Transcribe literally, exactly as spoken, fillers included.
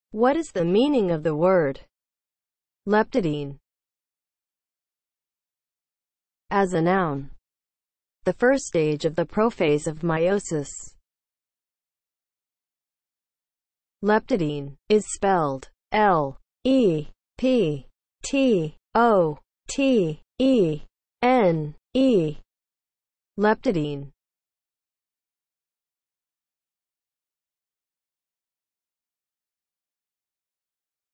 What is the meaning of the word leptotene as a noun? The first stage of the prophase of meiosis. Leptotene is spelled L E P T O T E N E. Leptotene